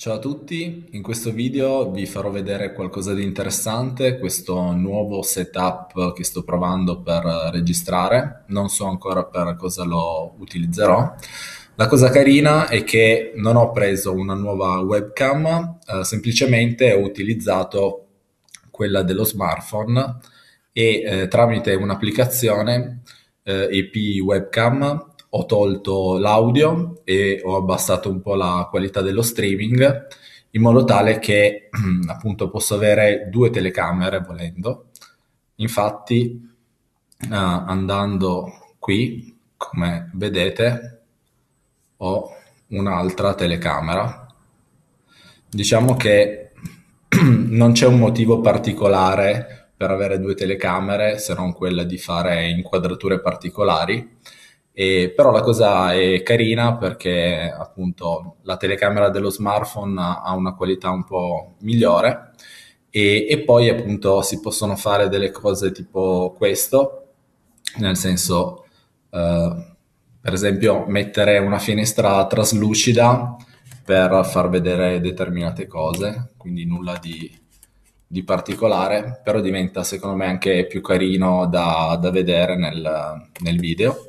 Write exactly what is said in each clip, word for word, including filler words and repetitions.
Ciao a tutti, in questo video vi farò vedere qualcosa di interessante, questo nuovo setup che sto provando per registrare, non so ancora per cosa lo utilizzerò. La cosa carina è che non ho preso una nuova webcam, eh, semplicemente ho utilizzato quella dello smartphone e eh, tramite un'applicazione eh, E P Webcam ho tolto l'audio e ho abbassato un po' la qualità dello streaming in modo tale che appunto posso avere due telecamere volendo. Infatti, eh, andando qui, come vedete, ho un'altra telecamera. Diciamo che non c'è un motivo particolare per avere due telecamere se non quella di fare inquadrature particolari. E, però la cosa è carina perché appunto la telecamera dello smartphone ha ha una qualità un po' migliore e, e poi appunto si possono fare delle cose tipo questo, nel senso eh, per esempio mettere una finestra traslucida per far vedere determinate cose, quindi nulla di, di particolare, però diventa secondo me anche più carino da, da vedere nel, nel video.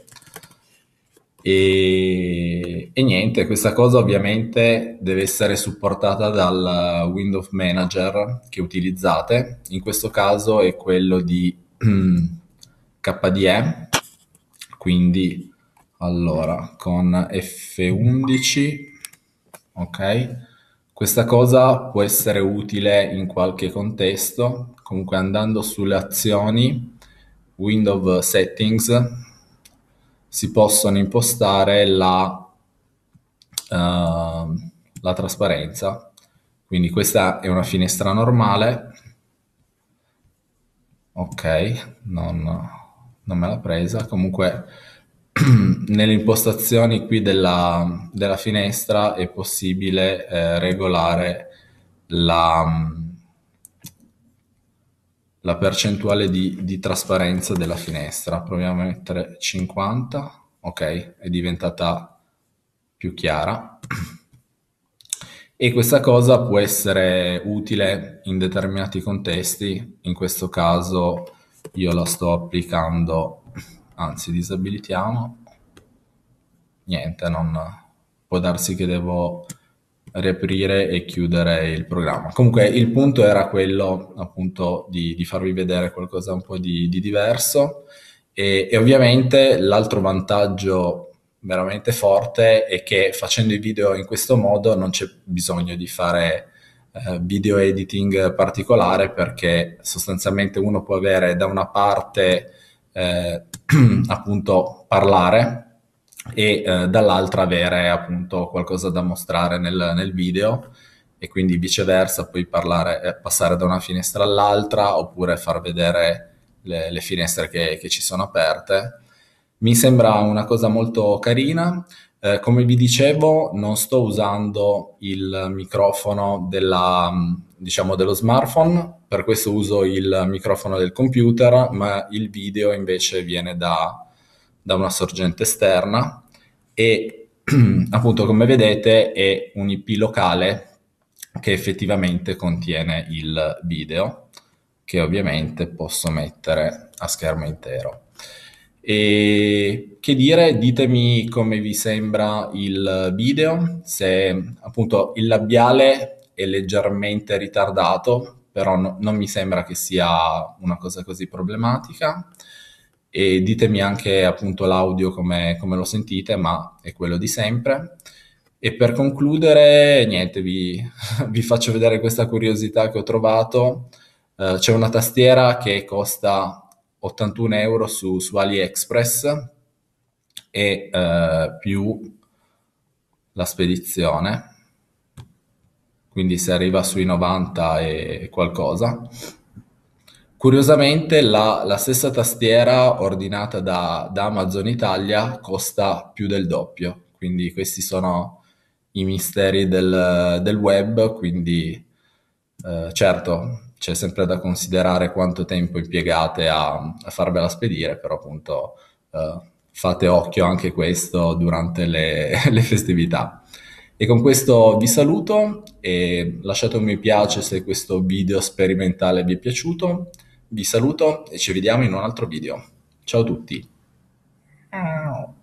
E, e niente, questa cosa ovviamente deve essere supportata dal Windows Manager che utilizzate, in questo caso è quello di K D E, quindi allora con F undici, ok? Questa cosa può essere utile in qualche contesto, comunque andando sulle azioni, Windows Settings, si possono impostare la, uh, la trasparenza. Quindi questa è una finestra normale, ok, non, non me l'ha presa, comunque nelle impostazioni qui della, della finestra è possibile eh, regolare la, la percentuale di, di trasparenza della finestra. Proviamo a mettere cinquanta, ok, è diventata più chiara. E questa cosa può essere utile in determinati contesti, in questo caso io la sto applicando, anzi disabilitiamo, niente, non può darsi che devo riaprire e chiudere il programma. Comunque il punto era quello appunto di, di farvi vedere qualcosa un po' di, di diverso e, e ovviamente l'altro vantaggio veramente forte è che facendo i video in questo modo non c'è bisogno di fare eh, video editing particolare perché sostanzialmente uno può avere da una parte eh, appunto parlare e eh, dall'altra avere appunto qualcosa da mostrare nel, nel video e quindi viceversa puoi parlare, eh, passare da una finestra all'altra oppure far vedere le, le finestre che, che ci sono aperte. Mi sembra una cosa molto carina. Eh, come vi dicevo, non sto usando il microfono della, diciamo, dello smartphone, per questo uso il microfono del computer, ma il video invece viene da, da una sorgente esterna e appunto come vedete è un I P locale che effettivamente contiene il video, che ovviamente posso mettere a schermo intero. E che dire, ditemi come vi sembra il video, se appunto il labiale è leggermente ritardato, però no- non mi sembra che sia una cosa così problematica. E ditemi anche appunto l'audio come, come lo sentite, ma è quello di sempre. E per concludere, niente, vi, vi faccio vedere questa curiosità che ho trovato. Eh, c'è una tastiera che costa ottantuno euro su, su AliExpress e eh, più la spedizione, quindi si arriva sui novanta e qualcosa. Curiosamente la, la stessa tastiera ordinata da, da Amazon Italia costa più del doppio, quindi questi sono i misteri del, del web, quindi eh, certo c'è sempre da considerare quanto tempo impiegate a, a farvela spedire, però appunto eh, fate occhio anche questo durante le, le festività. E con questo vi saluto e lasciate un mi piace se questo video sperimentale vi è piaciuto. Vi saluto e ci vediamo in un altro video. Ciao a tutti.